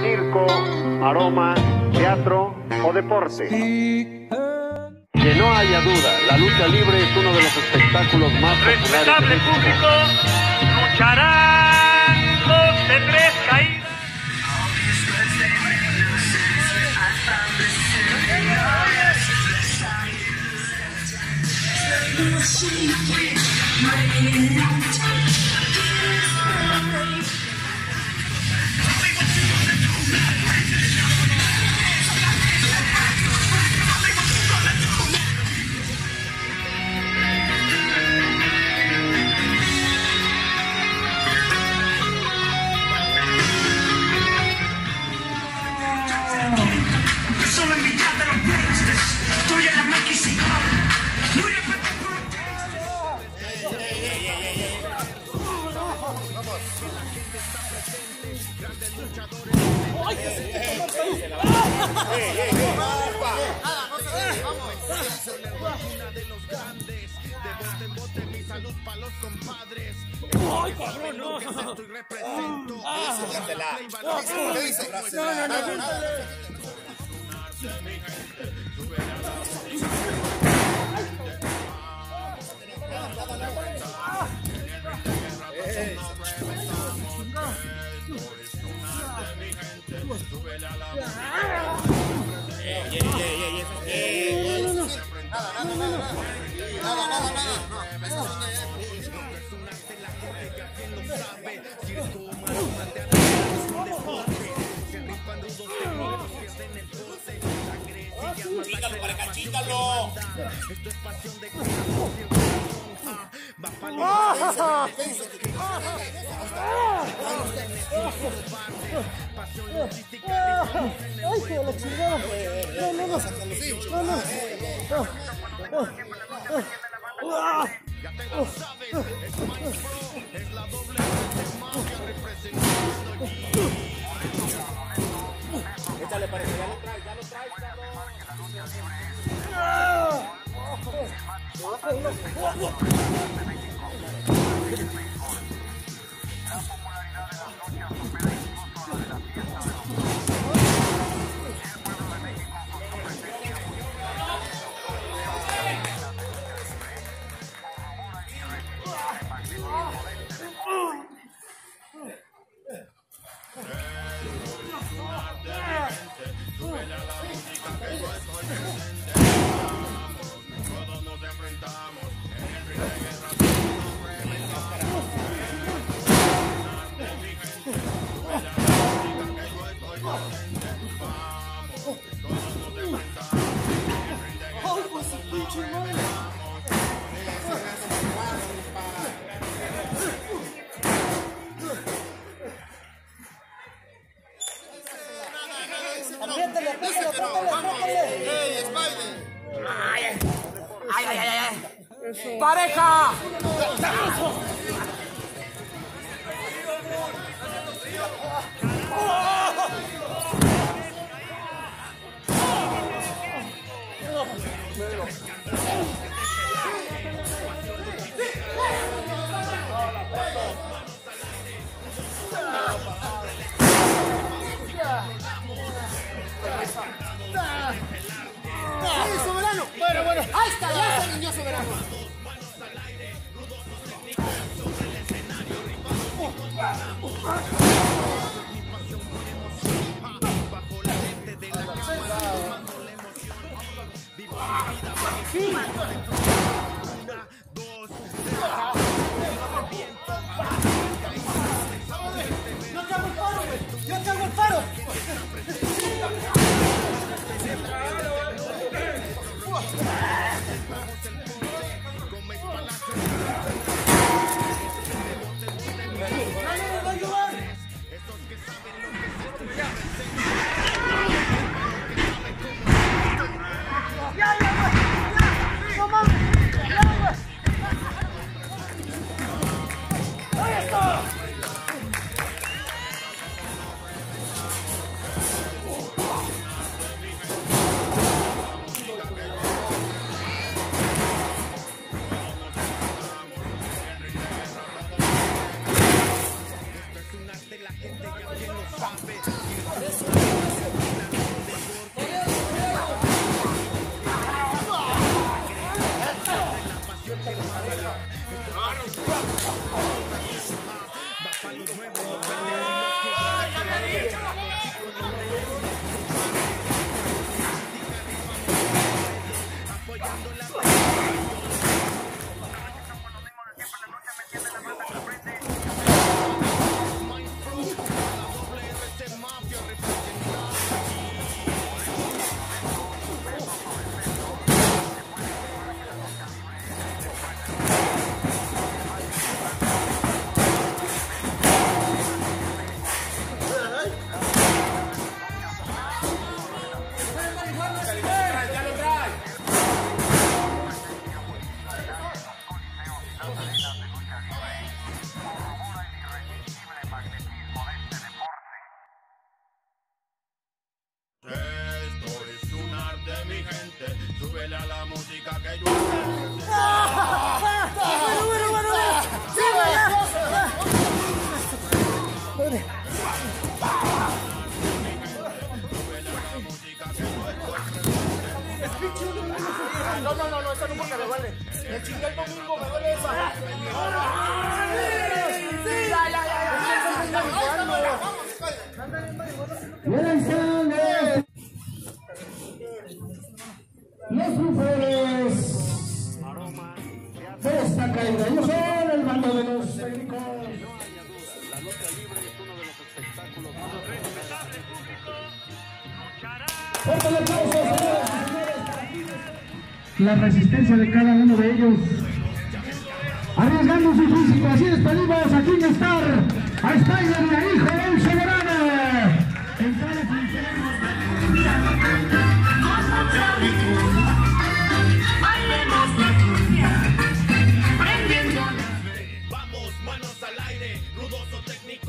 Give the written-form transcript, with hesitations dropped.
circo, maroma, teatro o deporte. Que no haya duda, la lucha libre es uno de los espectáculos más populares. Respetable público, lucharán los de tres caídas. ¡Ay, cabrón, no! Estoy represento. ¿Qué dice? ¡Chícalo! Esto es pasión de pasión logística. ¡Ay, que la chingada! No. Ya te lo sabes, es Mike Pro, es la doble de mafia representando aquí. Échale, parece, ya lo traes, ¡pareja! ¡Soberano! Bueno. ¡Ahí está! ¡Ya se niño soberano! Bajo la lente de la cámara, tomando la emoción. Vivo mi vida para que una, dos, tres. ¡Yo te hago el paro, güey! ¡Yo te hago el paro! Súbele a la música que yo... No, esa no porque me duele. Me chingué el domingo, me duele esa. Los buferes de esta caída. Ellos son el bando de los técnicos. La lucha libre es uno de los espectáculos más Respetable público, luchará. Fuerte el aplauso, señoras y señores. La resistencia de cada uno de ellos. Arriesgando su físico. Así despedimos a King Star, a Steiner y a Hijo del Soberano. En cada función. Vamos, manos al aire, rudoso técnico.